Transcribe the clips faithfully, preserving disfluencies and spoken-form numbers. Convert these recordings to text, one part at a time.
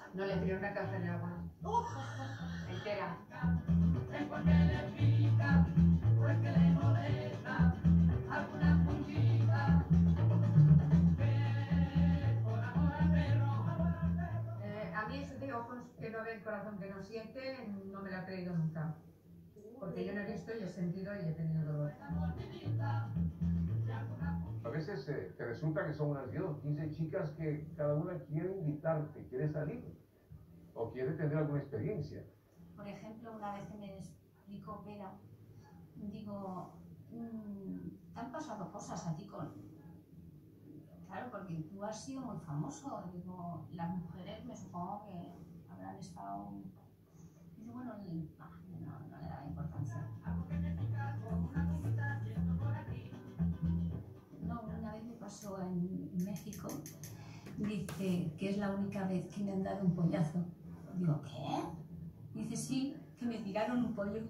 No, le tiré una caja de agua. Entera. Eh, a mí eso de ojos que no ven, corazón que no siente, no me lo he creído nunca. Porque yo no he visto y he sentido y he tenido dolor. A veces eh, te resulta que son unas diez o quince chicas que cada una quiere invitarte, quiere salir o quiere tener alguna experiencia. Por ejemplo, una vez que me explicó Vera, digo, mmm, ¿te han pasado cosas a ti con...? Claro, porque tú has sido muy famoso. Digo, las mujeres me supongo que habrán estado... Dice, bueno, no, no le da importancia. No, una vez me pasó en México, dice que es la única vez que me han dado un pollazo. Digo, ¿qué? Dice, sí, que me tiraron un pollo.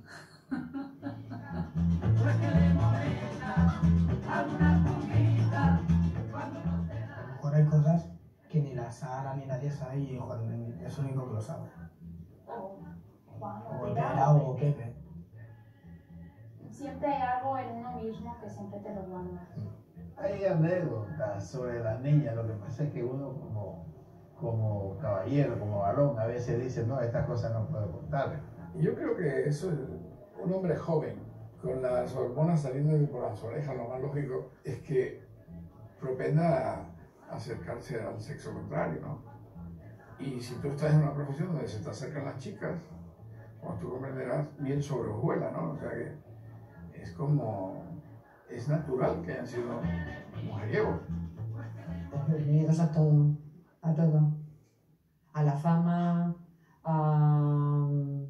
A lo mejor hay cosas que ni la Sara ni nadie sabe y Juan es el único que lo sabe. O Juan, O o Vera o Pepe. Siempre hay algo en uno mismo que siempre te lo guarda. Hay anécdotas sobre la niña, lo que pasa es que uno como, como caballero, como varón, a veces dice, no, estas cosas no puedo contar. Yo creo que eso es un hombre joven, con las hormonas saliendo por las orejas, lo más lógico es que propenda a acercarse al sexo contrario, ¿no? Y si tú estás en una profesión donde se te acercan las chicas, como tú comprenderás, bien sobrevuela, ¿no? O sea que es como... es natural que hayan sido mujeriegos. Bienvenidos a todo, a todo. A la fama, a,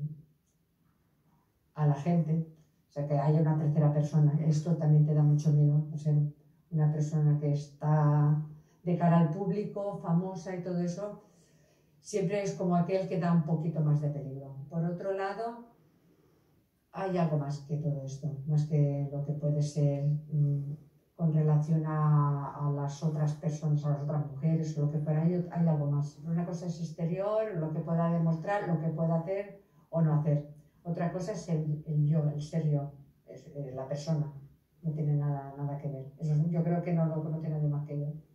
a la gente. O sea, que haya una tercera persona. Esto también te da mucho miedo. O sea, una persona que está de cara al público, famosa y todo eso, siempre es como aquel que da un poquito más de peligro. Por otro lado, hay algo más que todo esto, más que lo que puede ser mmm, con relación a, a las otras personas, a las otras mujeres o lo que fuera, hay, hay algo más. Una cosa es exterior, lo que pueda demostrar, lo que pueda hacer o no hacer. Otra cosa es el, el yo, el ser yo, es, eh, la persona. No tiene nada, nada que ver. Eso yo creo que no lo conoce nadie más que yo.